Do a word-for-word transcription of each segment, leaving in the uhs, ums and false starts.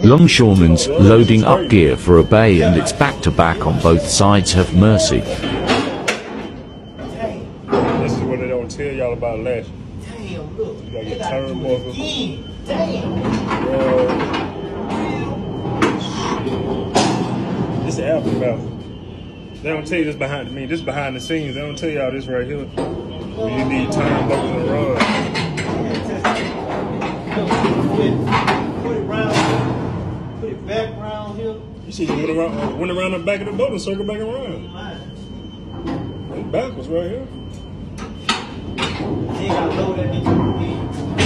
Longshoremen's loading up gear for a bay, and it's back to back on both sides. Have mercy. This is what they don't tell y'all about lashing. Damn, look. You gotta get turnbuckles. Damn. This is aftermath. They don't tell you this behind me. This behind the scenes. They don't tell y'all this right here. When you need turnbuckles and rods. Put it round. Put it back round here. You see, you went around, went around the back of the boat and circle back around. It's backwards right here. You ain't gotta load that bitch again.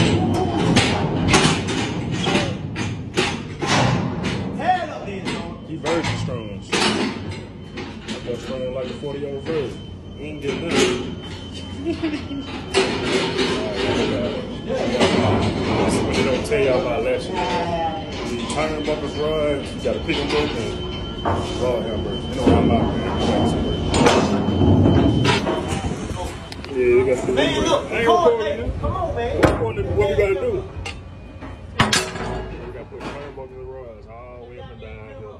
Head up there, John. He virgin strong. I got strong like a forty year old virgin. He ain't getting nothing. That's what they don't tell y'all about lashing. You turnbuckles, rods, you gotta pick them up and rod hammers. You know what I'm about, man. Yeah, you got to do Man, that. look, I ain't come on, recording man. it. Come on, man. What we gotta do? We gotta put turnbuckles and rods all the way up and down here.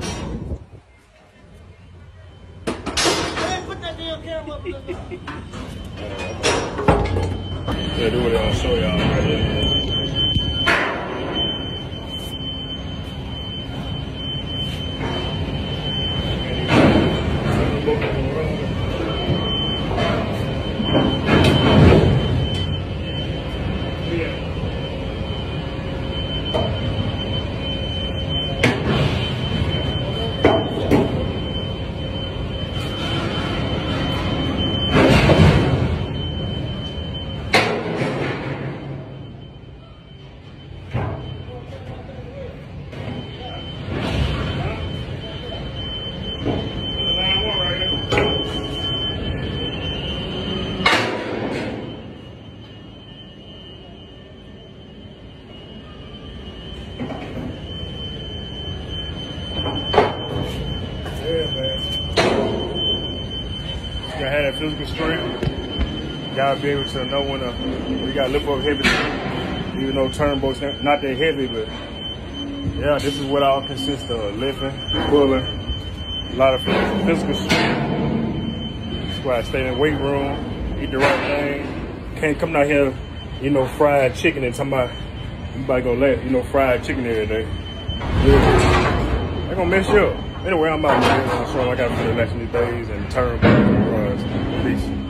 Man, put that damn camera up. Yeah, do what I'll show y'all right here. Yeah, man. You gotta have that physical strength. You gotta be able to know when to, you gotta lift up heavy, even though turnbuckles not that heavy, but yeah, this is what all consists of: lifting, pulling, a lot of physical strength. That's why I stay in the weight room, eat the right thing. Can't come out here, you know, fried chicken and talking about, everybody gonna let, you know, fried chicken every day. Yeah. They're gonna mess you up. Anyway, I'm out, man. So I got to finish these days and turn back and runs. Peace.